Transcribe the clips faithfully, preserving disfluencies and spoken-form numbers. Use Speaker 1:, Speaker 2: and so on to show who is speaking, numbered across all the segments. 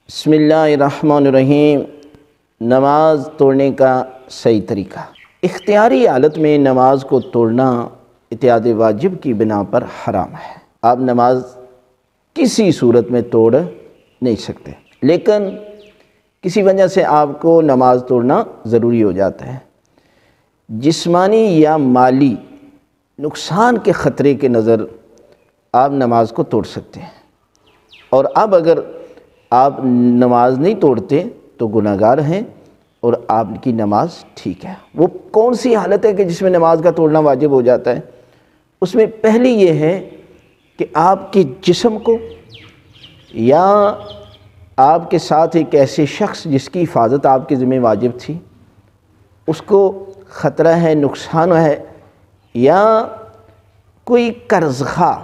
Speaker 1: بسم اللہ الرحمن الرحیم۔ نماز توڑنے کا صحیح طریقہ۔ اختیاری حالت میں نماز کو توڑنا اتیاد واجب کی بنا پر حرام ہے۔ آپ نماز کسی صورت میں توڑ نہیں سکتے، لیکن کسی وجہ سے آپ کو نماز توڑنا ضروری ہو جاتا ہے۔ جسمانی یا مالی نقصان کے خطرے کے نظر آپ نماز کو توڑ سکتے ہیں، اور اب اگر آپ نماز نہیں توڑتے تو گناہ گار ہیں اور آپ کی نماز ٹھیک ہے۔ وہ کون سی حالت ہے کہ جس میں نماز کا توڑنا واجب ہو جاتا ہے؟ اس میں پہلی یہ ہے کہ آپ کے جسم کو یا آپ کے ساتھ ایک ایسے شخص جس کی حفاظت آپ کے ذمہ واجب تھی، اس کو خطرہ ہے، نقصان ہے، یا کوئی قرض خواہ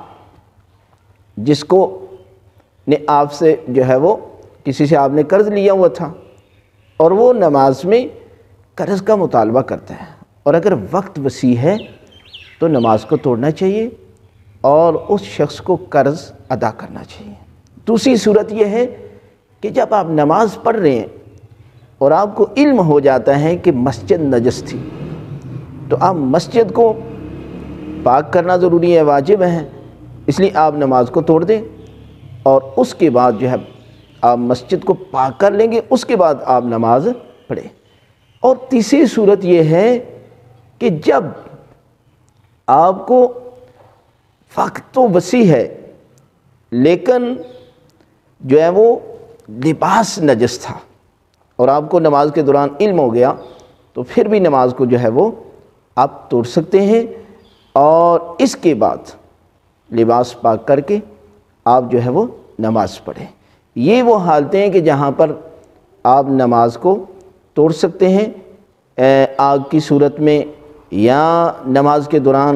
Speaker 1: جس کو نے آپ سے جو ہے وہ کسی سے آپ نے قرض لیا ہوا تھا اور وہ نماز میں قرض کا مطالبہ کرتا ہے، اور اگر وقت وسیع ہے تو نماز کو توڑنا چاہیے اور اس شخص کو قرض ادا کرنا چاہیے۔ دوسری صورت یہ ہے کہ جب آپ نماز پڑھ رہے ہیں اور آپ کو علم ہو جاتا ہے کہ مسجد نجس تھی، تو آپ مسجد کو پاک کرنا ضروری ہے، واجب ہے، اس لیے آپ نماز کو توڑ دیں اور اس کے بعد جو ہے آپ مسجد کو پاک کر لیں گے، اس کے بعد آپ نماز پڑھیں۔ اور تیسری صورت یہ ہے کہ جب آپ کو وقت تو وسیع ہے لیکن جو ہے وہ لباس نجس تھا اور آپ کو نماز کے دوران علم ہو گیا، تو پھر بھی نماز کو جو ہے وہ آپ توڑ سکتے ہیں، اور اس کے بعد لباس پاک کر کے آپ جو ہے وہ نماز پڑھیں۔ یہ وہ حالتیں ہیں کہ جہاں پر آپ نماز کو توڑ سکتے ہیں، آگ کی صورت میں، یا نماز کے دوران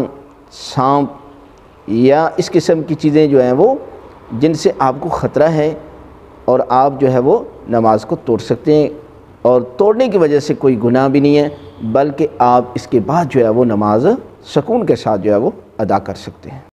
Speaker 1: سانپ یا اس قسم کی چیزیں جو ہیں وہ جن سے آپ کو خطرہ ہے، اور آپ جو ہے وہ نماز کو توڑ سکتے ہیں، اور توڑنے کی وجہ سے کوئی گناہ بھی نہیں ہے، بلکہ آپ اس کے بعد جو ہے وہ نماز سکون کے ساتھ جو ہے وہ ادا کر سکتے ہیں۔